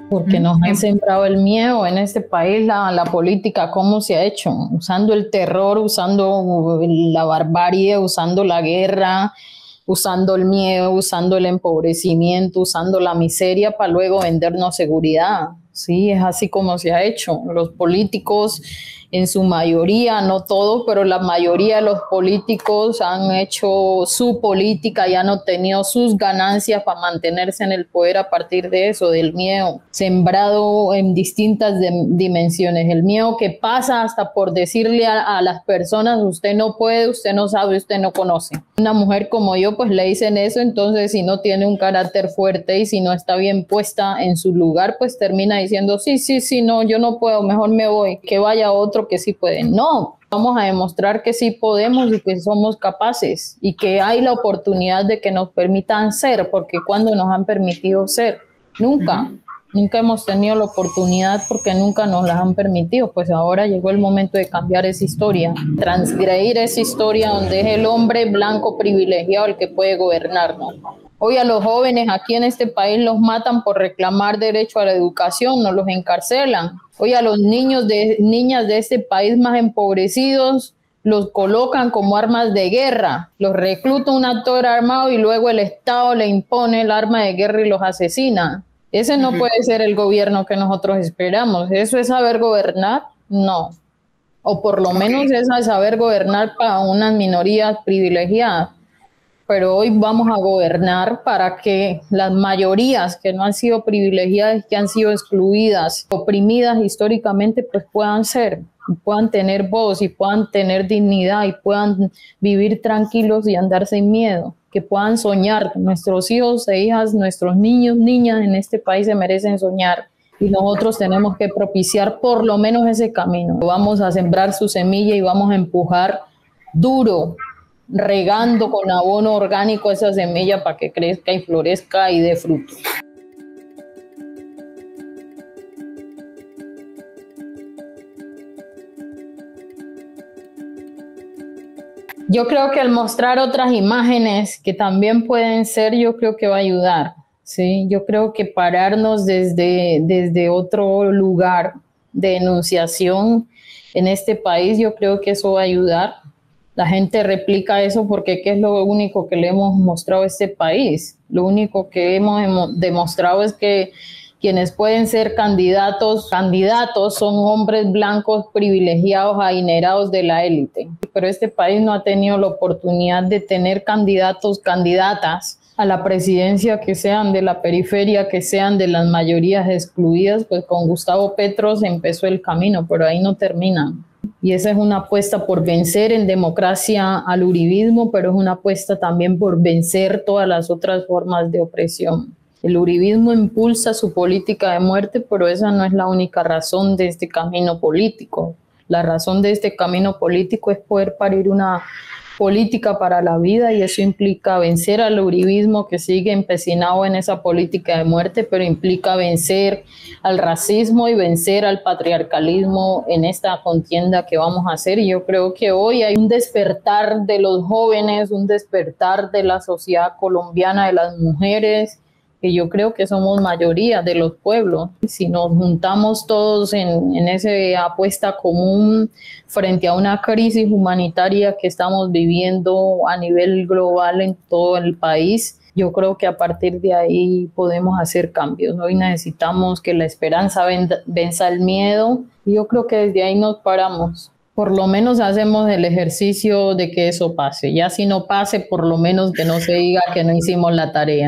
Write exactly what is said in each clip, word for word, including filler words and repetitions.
porque nos han sembrado el miedo en este país. La, la política, ¿cómo se ha hecho? Usando el terror, usando la barbarie, usando la guerra, usando el miedo, usando el empobrecimiento, usando la miseria para luego vendernos seguridad. Sí, es así como se ha hecho. Los políticos, en su mayoría, no todos, pero la mayoría de los políticos han hecho su política y han obtenido sus ganancias para mantenerse en el poder a partir de eso, del miedo, sembrado en distintas dimensiones. El miedo que pasa hasta por decirle a, a las personas, usted no puede, usted no sabe, usted no conoce. Una mujer como yo, pues le dicen eso, entonces si no tiene un carácter fuerte y si no está bien puesta en su lugar, pues termina diciendo, sí, sí, sí, no, yo no puedo, mejor me voy, que vaya otro que sí puede. No, vamos a demostrar que sí podemos y que somos capaces y que hay la oportunidad de que nos permitan ser, porque cuando nos han permitido ser, nunca, uh-huh. nunca hemos tenido la oportunidad porque nunca nos las han permitido. Pues ahora llegó el momento de cambiar esa historia, transgredir esa historia donde es el hombre blanco privilegiado el que puede gobernarnos. Hoy a los jóvenes aquí en este país los matan por reclamar derecho a la educación, no los encarcelan. Hoy a los niños de niñas de este país más empobrecidos los colocan como armas de guerra, los recluta un actor armado y luego el Estado le impone el arma de guerra y los asesina. Ese no uh-huh. puede ser el gobierno que nosotros esperamos. ¿Eso es saber gobernar? No. O por lo menos es saber gobernar para unas minorías privilegiadas. Pero hoy vamos a gobernar para que las mayorías que no han sido privilegiadas, que han sido excluidas, oprimidas históricamente, pues puedan ser, puedan tener voz y puedan tener dignidad y puedan vivir tranquilos y andar sin miedo, que puedan soñar. Nuestros hijos e hijas, nuestros niños, niñas en este país se merecen soñar y nosotros tenemos que propiciar por lo menos ese camino. Vamos a sembrar su semilla y vamos a empujar duro, regando con abono orgánico esa semilla para que crezca y florezca y dé fruto. Yo creo que al mostrar otras imágenes que también pueden ser, yo creo que va a ayudar, ¿sí? Yo creo que pararnos desde, desde otro lugar de enunciación en este país, yo creo que eso va a ayudar. La gente replica eso porque ¿qué es lo único que le hemos mostrado a este país? Lo único que hemos demostrado es que quienes pueden ser candidatos, candidatos son hombres blancos privilegiados, adinerados de la élite. Pero este país no ha tenido la oportunidad de tener candidatos, candidatas a la presidencia que sean de la periferia, que sean de las mayorías excluidas. Pues con Gustavo Petro se empezó el camino, pero ahí no termina. Y esa es una apuesta por vencer en democracia al uribismo, pero es una apuesta también por vencer todas las otras formas de opresión. El uribismo impulsa su política de muerte, pero esa no es la única razón de este camino político. La razón de este camino político es poder parir una política para la vida y eso implica vencer al uribismo que sigue empecinado en esa política de muerte, pero implica vencer al racismo y vencer al patriarcalismo en esta contienda que vamos a hacer. Y yo creo que hoy hay un despertar de los jóvenes, un despertar de la sociedad colombiana, de las mujeres, que yo creo que somos mayoría de los pueblos. Si nos juntamos todos en, en esa apuesta común frente a una crisis humanitaria que estamos viviendo a nivel global en todo el país, yo creo que a partir de ahí podemos hacer cambios. Hoy necesitamos que la esperanza venza el miedo y yo creo que desde ahí nos paramos. Por lo menos hacemos el ejercicio de que eso pase. Ya si no pase, por lo menos que no se diga que no hicimos la tarea.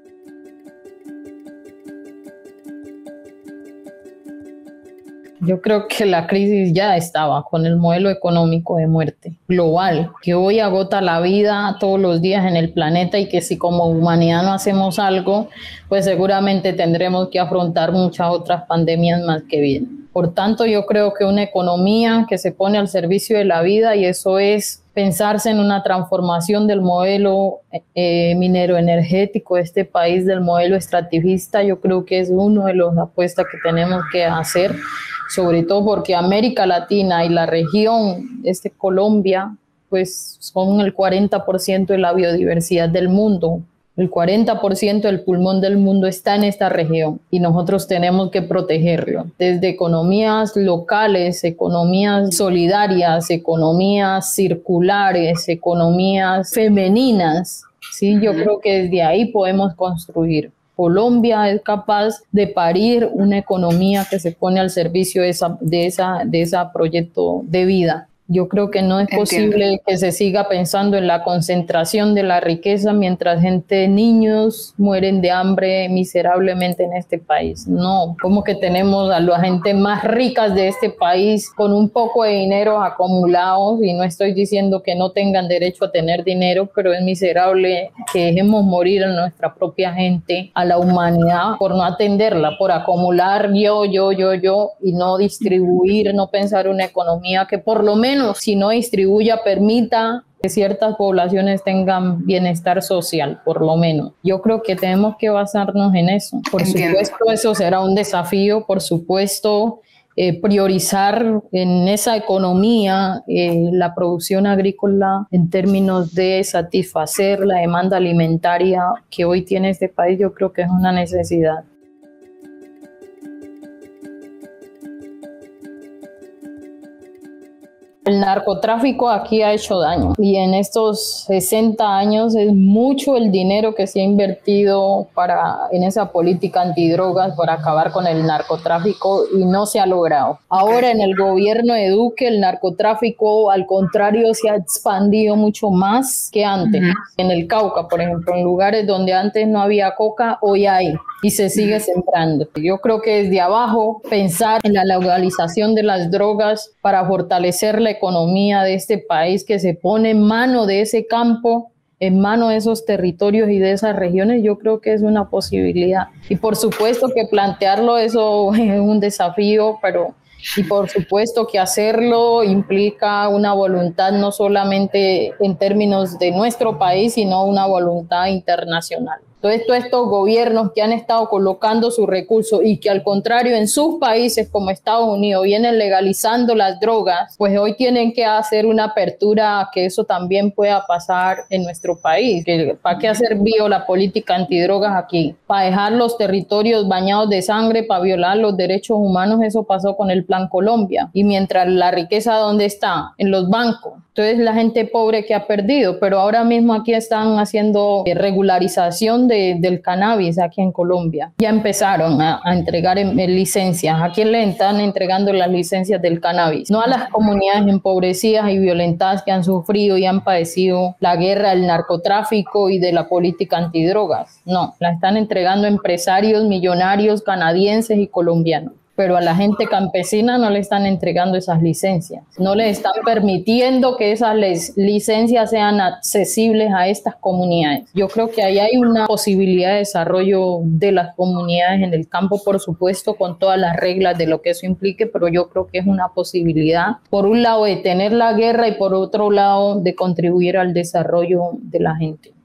Yo creo que la crisis ya estaba con el modelo económico de muerte global, que hoy agota la vida todos los días en el planeta y que si como humanidad no hacemos algo, pues seguramente tendremos que afrontar muchas otras pandemias más que vienen. Por tanto, yo creo que una economía que se pone al servicio de la vida, y eso es pensarse en una transformación del modelo eh, minero energético de este país, del modelo extractivista, yo creo que es una de las apuestas que tenemos que hacer, sobre todo porque América Latina y la región, este Colombia, pues son el cuarenta por ciento de la biodiversidad del mundo. El cuarenta por ciento del pulmón del mundo está en esta región y nosotros tenemos que protegerlo. Desde economías locales, economías solidarias, economías circulares, economías femeninas, ¿sí? Yo creo que desde ahí podemos construir. Colombia es capaz de parir una economía que se pone al servicio de esa, de esa, de ese proyecto de vida. Yo creo que no es Entiendo. posible que se siga pensando en la concentración de la riqueza mientras gente, niños mueren de hambre miserablemente en este país. No, como que tenemos a la gente más ricas de este país con un poco de dinero acumulados, y no estoy diciendo que no tengan derecho a tener dinero, pero es miserable que dejemos morir a nuestra propia gente, a la humanidad, por no atenderla, por acumular yo, yo, yo, yo y no distribuir, no pensar una economía que por lo menos, si no distribuya, permita que ciertas poblaciones tengan bienestar social, por lo menos. Yo creo que tenemos que basarnos en eso. Por Entiendo. supuesto, eso será un desafío, por supuesto, eh, priorizar en esa economía eh, la producción agrícola en términos de satisfacer la demanda alimentaria que hoy tiene este país, yo creo que es una necesidad. El narcotráfico aquí ha hecho daño y en estos sesenta años es mucho el dinero que se ha invertido para, en esa política antidrogas para acabar con el narcotráfico y no se ha logrado. Ahora en el gobierno de Duque el narcotráfico al contrario se ha expandido mucho más que antes. Uh-huh. En el Cauca, por ejemplo, en lugares donde antes no había coca, hoy hay y se sigue uh-huh. sembrando. Yo creo que desde abajo pensar en la legalización de las drogas para fortalecer la economía de este país, que se pone en mano de ese campo, en mano de esos territorios y de esas regiones, yo creo que es una posibilidad. Y por supuesto que plantearlo eso es un desafío, pero y por supuesto que hacerlo implica una voluntad no solamente en términos de nuestro país, sino una voluntad internacional. Entonces, todos estos gobiernos que han estado colocando sus recursos y que al contrario en sus países como Estados Unidos vienen legalizando las drogas, pues hoy tienen que hacer una apertura a que eso también pueda pasar en nuestro país. ¿Para qué hacer bio la política antidrogas aquí? Para dejar los territorios bañados de sangre, para violar los derechos humanos. Eso pasó con el Plan Colombia. Y mientras la riqueza, ¿dónde está? En los bancos. Entonces la gente pobre que ha perdido, pero ahora mismo aquí están haciendo regularización de, del cannabis aquí en Colombia. Ya empezaron a, a entregar en, en licencias. ¿A quién le están entregando las licencias del cannabis? No a las comunidades empobrecidas y violentadas que han sufrido y han padecido la guerra del narcotráfico y de la política antidrogas. No, la están entregando a empresarios millonarios canadienses y colombianos. Pero a la gente campesina no le están entregando esas licencias, no le están permitiendo que esas licencias sean accesibles a estas comunidades. Yo creo que ahí hay una posibilidad de desarrollo de las comunidades en el campo, por supuesto, con todas las reglas de lo que eso implique, pero yo creo que es una posibilidad, por un lado, de detener la guerra y por otro lado, de contribuir al desarrollo de la gente.